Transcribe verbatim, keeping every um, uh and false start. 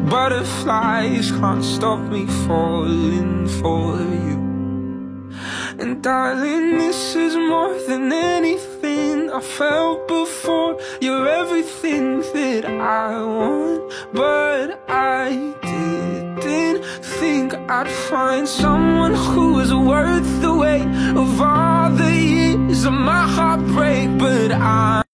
butterflies can't stop me falling for you. And darling, this is more than anything I felt before. You're everything that I want, but I didn't think I'd find someone who was worth the weight of all the years of my heartbreak. But I